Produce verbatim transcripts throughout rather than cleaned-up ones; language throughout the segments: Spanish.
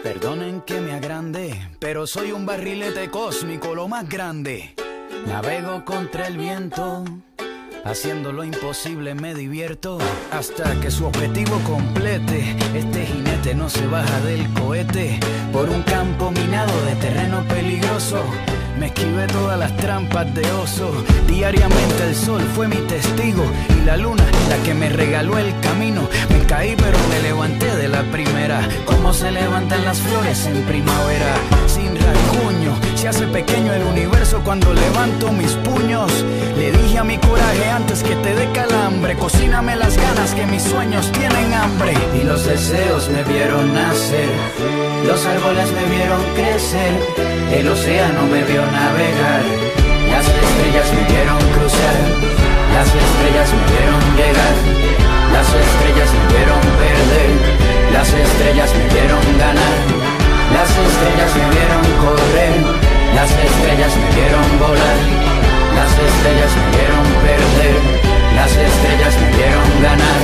Perdonen que me agrande, pero soy un barrilete cósmico, lo más grande. Navego contra el viento, haciendo lo imposible me divierto, hasta que su objetivo complete. Este jinete no se baja del cohete, por un campo minado de terreno peligroso. Me esquivé todas las trampas de oso. Diariamente el sol fue mi testigo y la luna la que me regaló el camino. Me caí pero me levanté de la primera, como se levantan las flores en primavera. Sin rasguño, se hace pequeño el universo cuando levanto mis puños. Le dije a mi coraje antes que te dé calambre: cocíname las ganas que mis sueños tienen hambre. Y los deseos me vieron nacer, los árboles me vieron crecer, el océano me vio navegar, las estrellas me vieron cruzar, las estrellas me vieron llegar, las estrellas me vieron perder, las estrellas me vieron ganar, las estrellas me vieron correr, las estrellas me vieron volar, las estrellas me vieron perder, las estrellas me vieron ganar.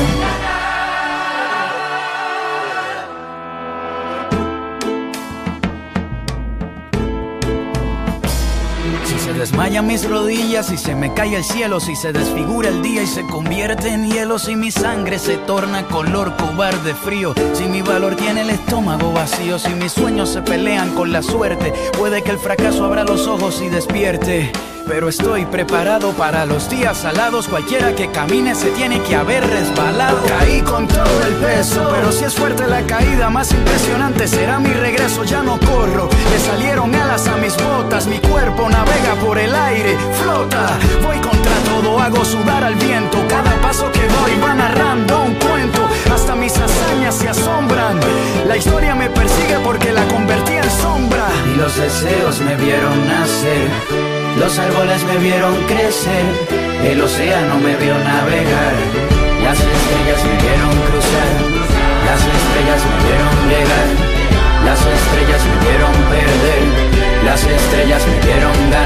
Si se desmayan mis rodillas, si se me cae el cielo, si se desfigura el día y se convierte en hielo, si mi sangre se torna color cobarde frío, si mi valor tiene el estómago vacío, si mis sueños se pelean con la suerte, puede que el fracaso abra los ojos y despierte. Pero estoy preparado para los días salados, cualquiera que camine se tiene que haber resbalado. Caí con todo el peso, pero si es fuerte la caída, más impresionante será mi regreso. Ya no corro, le salieron alas a mis botas, mi cuerpo navega por el aire, flota. Voy contra todo, hago sudar al viento, cada paso que doy va narrando un cuento. Hasta mis hazañas se asombran, la historia me persigue porque la convertí en sombra. Y los deseos me vieron nacer, los árboles me vieron crecer, el océano me vio navegar, las estrellas me vieron cruzar, las estrellas me vieron llegar, las estrellas me vieron perder, las estrellas me vieron ganar.